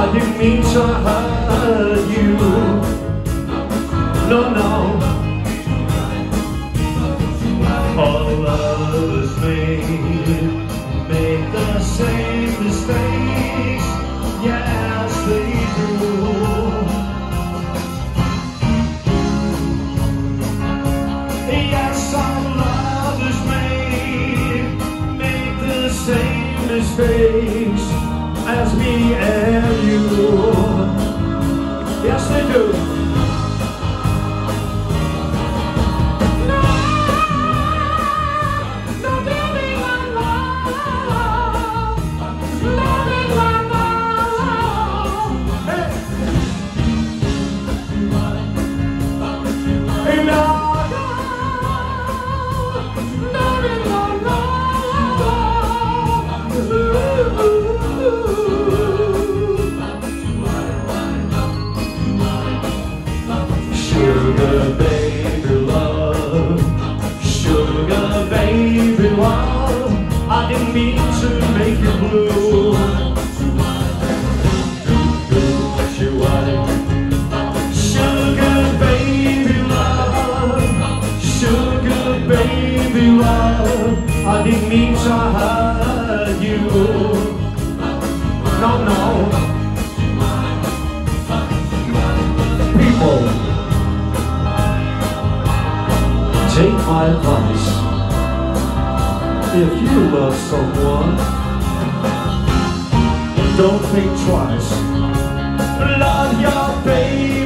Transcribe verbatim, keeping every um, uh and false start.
I didn't mean to hurt you. No, no. All others made, make the same mistakes. Yes, they do. Yes, all others made, make the same mistakes as me and you. Yes, they do. Sugar baby love, sugar baby love, I didn't mean to make you blue. Sugar baby love, sugar baby love, I didn't mean to hurt you. No, no. People, take my advice. If you love someone, don't think twice. Love your baby.